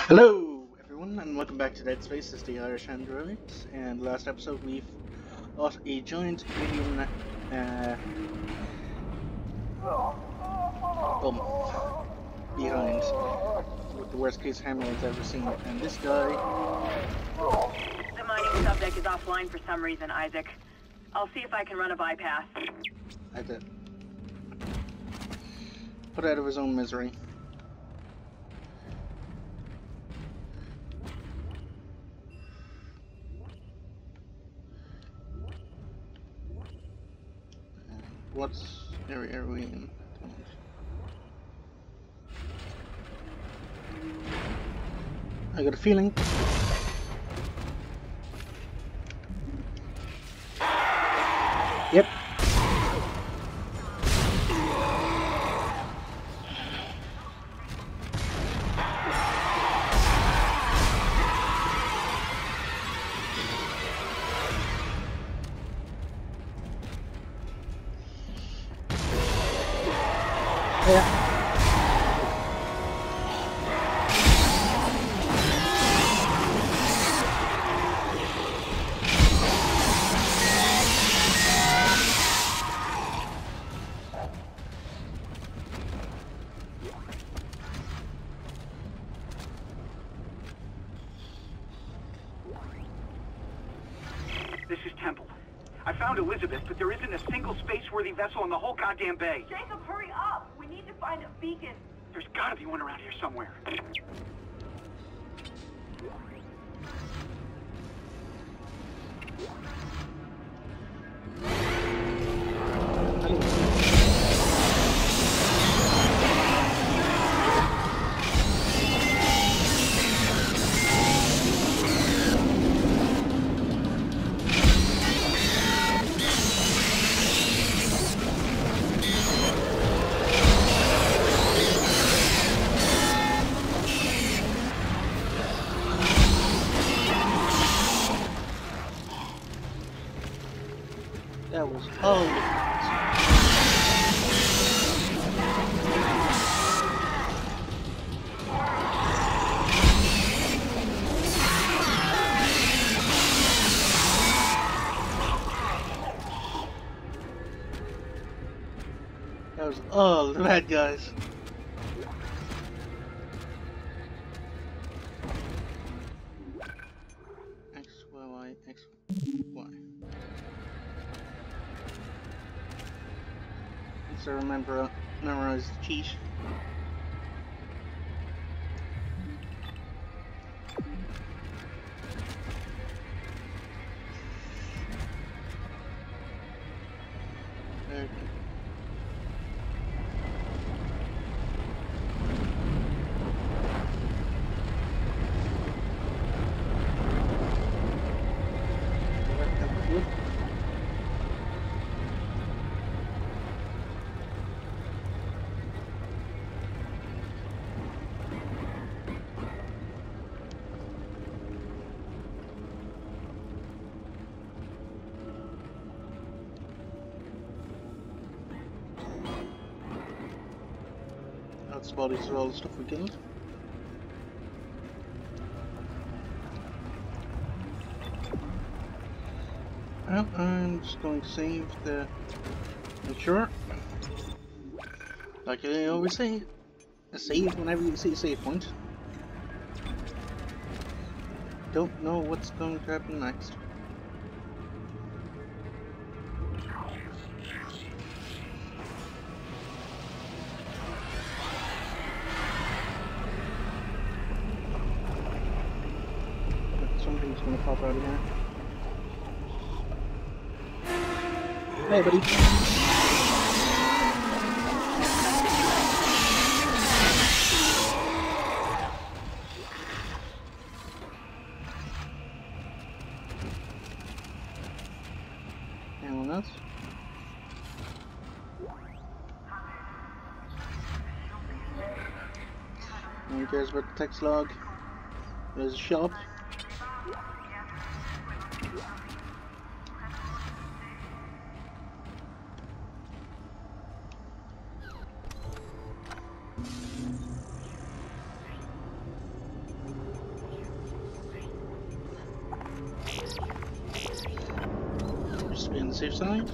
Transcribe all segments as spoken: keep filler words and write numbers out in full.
Hello, everyone, and welcome back to Dead Space. This is the Irish Androids, and last episode we've got a giant alien uh, bump behind with the worst case hemorrhoids I've ever seen. And this guy. The mining subdeck is offline for some reason, Isaac. I'll see if I can run a bypass. I did. Put out of his own misery. What's area are we in? I got a feeling. Yep. Yeah. This is Temple. I found Elizabeth, but there isn't a single space-worthy vessel in the whole goddamn bay. Jacob, hurry up! We need to find a beacon. There's gotta be one around here somewhere. That was all. That was all the bad guys. X, Y, Y, X, Y. So remember, uh, memorize the cheat. Okay. That's bodies of all the stuff we killed. Well, I'm just going to save the mature. Like I always say, a save whenever you see a save point. Don't know what's going to happen next. Something's gonna pop out of here. Hey, buddy. Anyone else? No one cares about the text log. There's a shop. safe side.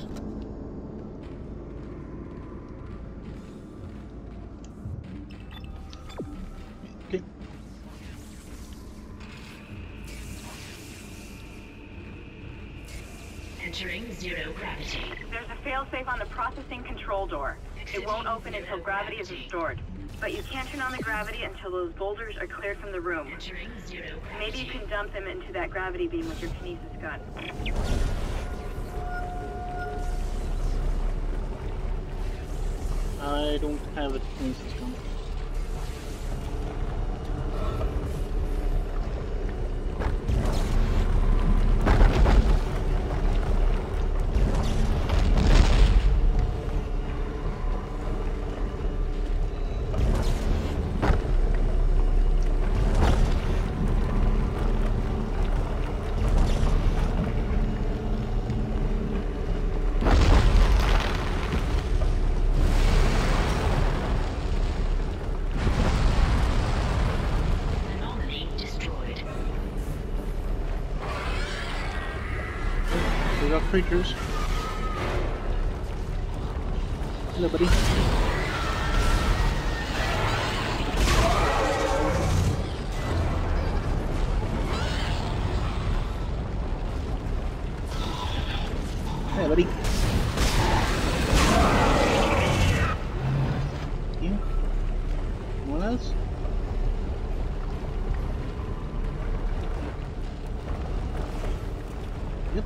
Okay. Entering zero gravity. There's a failsafe on the processing control door. It won't open until gravity is restored. But you can't turn on the gravity until those boulders are cleared from the room. Entering zero gravity. Maybe you can dump them into that gravity beam with your kinesis gun. I don't have a kinesis gun. Creatures. Hello, buddy. Hey, buddy. You? Anyone else? Yep.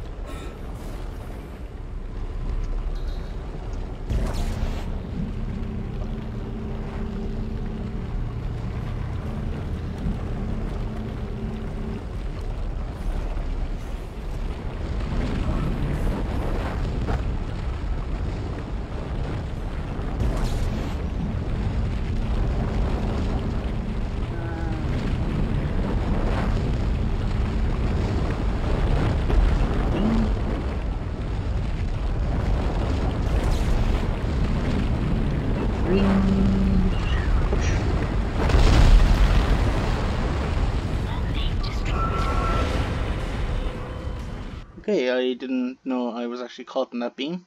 Okay, I didn't know I was actually caught in that beam.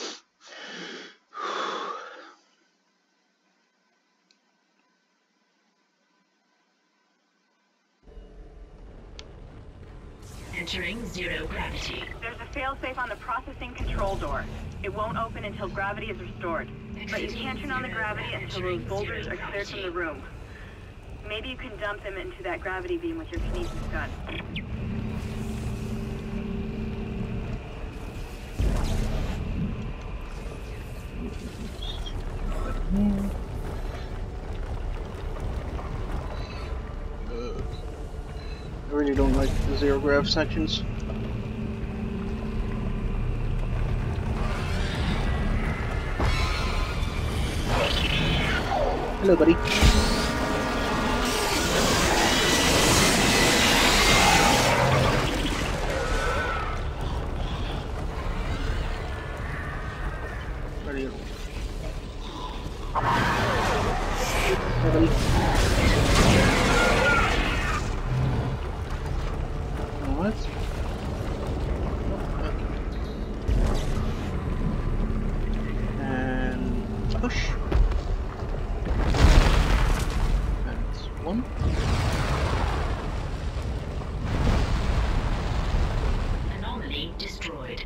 Entering zero gravity. There's a failsafe on the processing control door. It won't open until gravity is restored. But you can't turn on the gravity until those boulders are cleared from the room. Maybe you can dump them into that gravity beam with your kinesis gun. I really don't like the zero grav sections. Hello, buddy. Where are you? Hey, buddy. What? And push. That's one. Anomaly destroyed.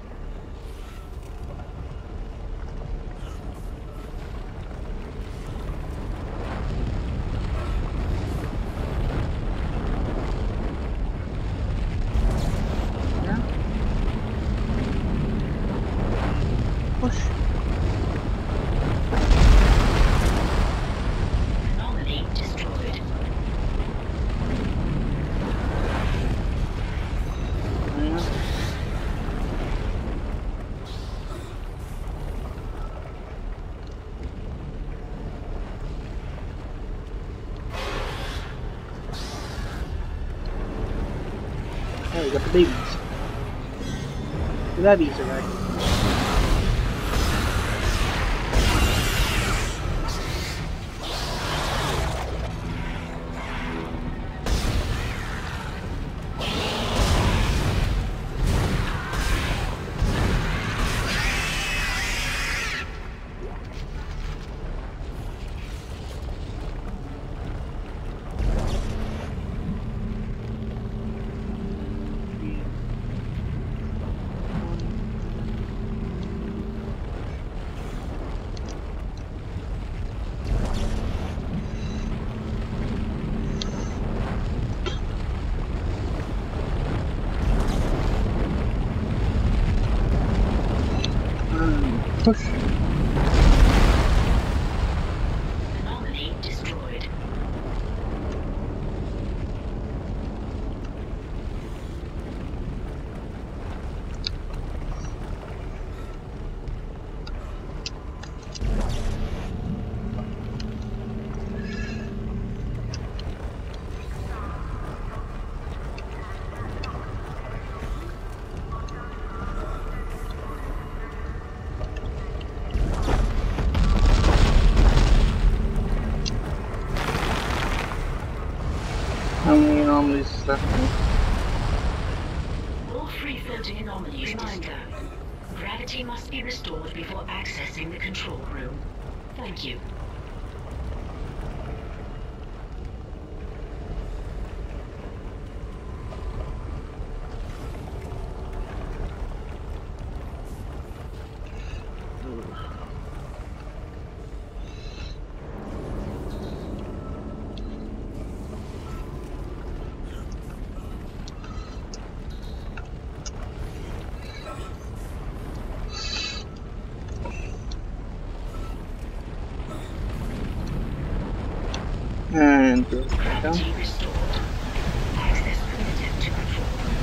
Push. Anomaly destroyed. Yeah. Hey, we got the babies. The babies are right. push. Anomaly destroyed. How many anomalies is left? All free-floating anomalies Reminder. Gravity must be restored before accessing the control room. Thank you. And go down. Gravity restored. Access permitted to control room.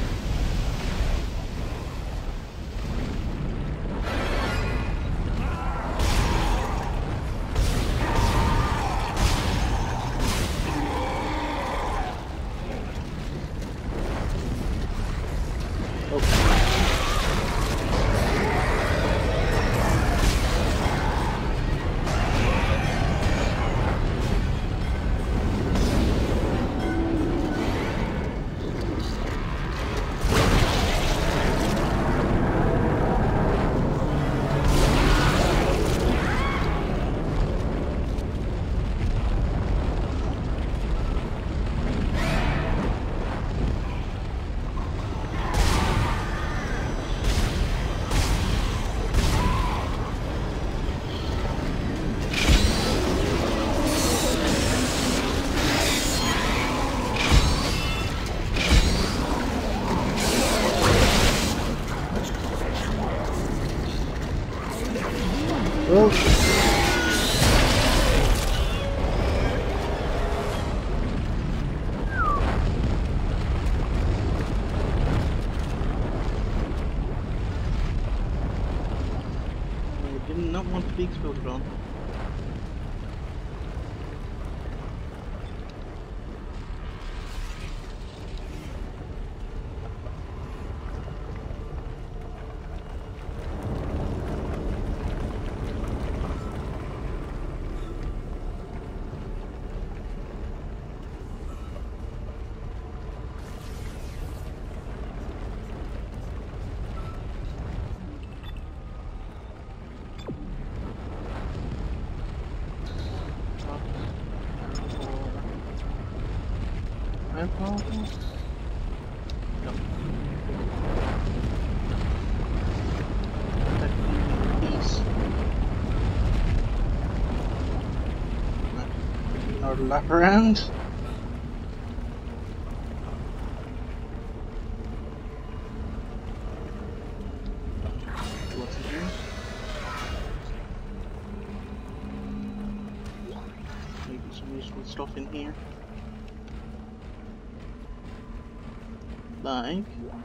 Well, I did not want to be exploded on. No. Peace. Another lap around. What's in here? Maybe some useful stuff in here. Like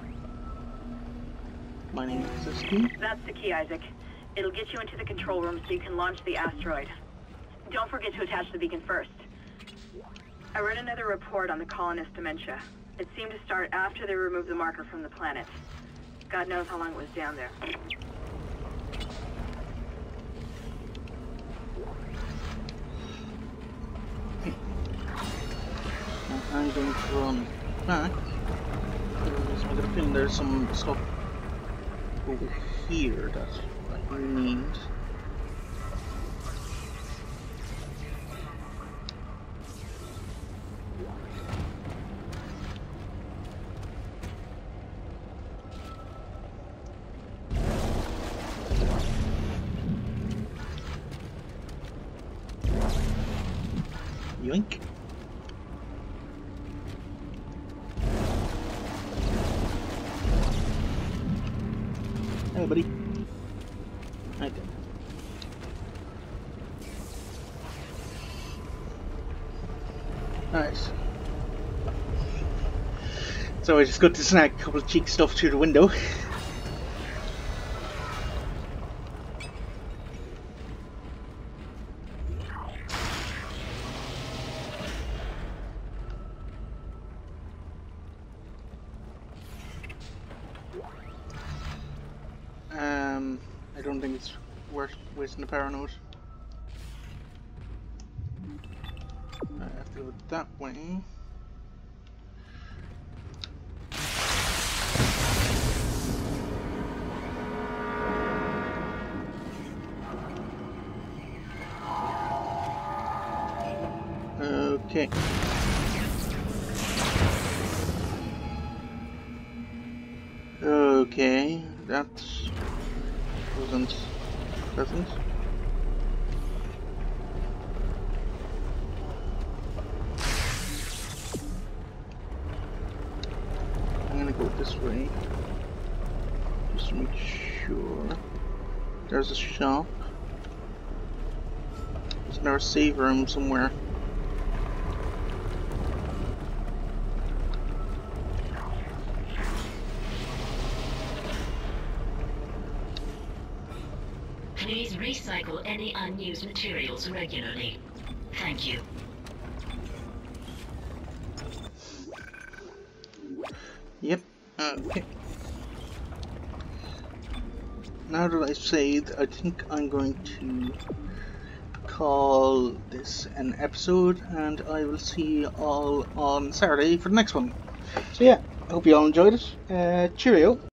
mining access key. That's the key, Isaac. It'll get you into the control room so you can launch the asteroid. Don't forget to attach the beacon first. I read another report on the colonist dementia. It seemed to start after they removed the marker from the planet. God knows how long it was down there. I'm going to run back. Because I got a feeling there's some stuff over here that I need. Yoink. Hey, buddy. Right there. Nice. So I just got to snag a couple of cheek stuff through the window. Um, I don't think it's worth wasting the power node. I have to go that way. Okay. Okay, that wasn't pleasant. I'm gonna go this way, just to make sure. There's a shop. Isn't there a save room somewhere? Please recycle any unused materials regularly. Thank you. Yep, okay. Now that I've saved, I think I'm going to call this an episode, and I will see you all on Saturday for the next one. So yeah, I hope you all enjoyed it. Uh, cheerio.